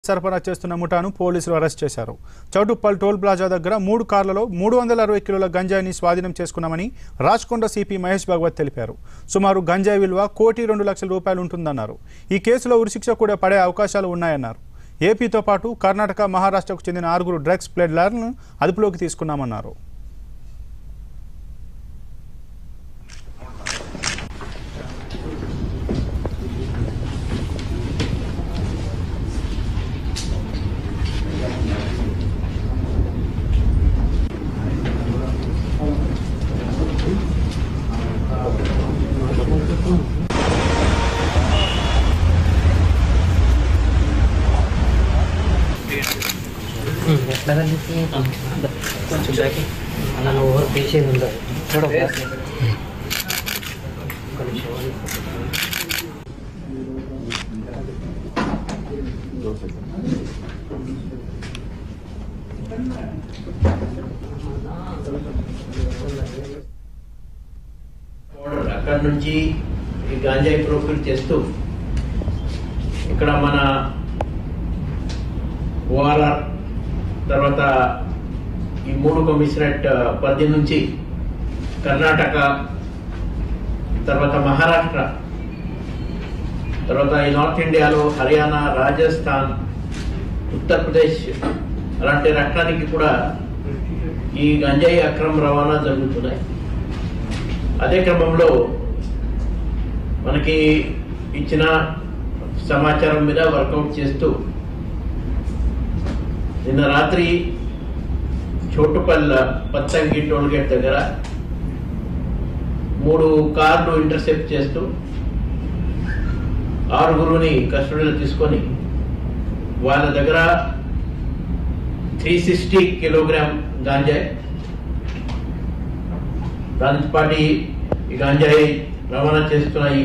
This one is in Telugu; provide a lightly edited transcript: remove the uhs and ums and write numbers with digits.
సరఫరా చేస్తున్న ముఠాను పోలీసులు అరెస్ట్ చేశారు. చౌటుప్పల్ టోల్ ప్లాజా దగ్గర 3 కార్లలో 360 కిలోల గంజాయిని స్వాధీనం చేసుకున్నామని రాజ్కొండ సిపి మహేష్ భగవత్ తెలిపారు. సుమారు గంజాయి విలువ 1,02,00,000 రూపాయలు ఉంటుందన్నారు. ఈ కేసులో ఉరిశిక్ష కూడా పడే అవకాశాలు ఉన్నాయన్నారు. ఏపీతో పాటు కర్ణాటక, మహారాష్ట్రకు చెందిన 6 డ్రగ్స్ ప్లేడర్లను అదుపులోకి తీసుకున్నామన్నారు. కొంచెం బ్యాకి అలా ఓవర్ పేషెంట్ ఉందా చూడ అక్కడ నుంచి ఈ గాంజాయి ప్రొక్యూర్ చేస్తూ ఇక్కడ మన ఓఆర్ఆర్ తర్వాత ఈ 3 కమిషనరేట్ పరిధి నుంచి కర్ణాటక తర్వాత మహారాష్ట్ర తర్వాత ఈ నార్త్ ఇండియాలో హర్యానా, రాజస్థాన్, ఉత్తరప్రదేశ్ అలాంటి రాష్ట్రానికి కూడా ఈ గంజాయి అక్రమ రవాణా జరుగుతున్నాయి. అదే క్రమంలో మనకి ఇచ్చిన సమాచారం మీద వర్కౌట్ చేస్తూ నిన్న రాత్రి చోటుపల్ల పత్తంగి టోల్ గేట్ దగ్గర 3 కార్లు ఇంటర్సెప్ట్ చేస్తూ 6 కస్టడీలో తీసుకొని వాళ్ళ దగ్గర 360 కిలోగ్రామ్ గాంజాయి, దానితో పాటు ఈ గాంజాయి రవాణా చేస్తున్న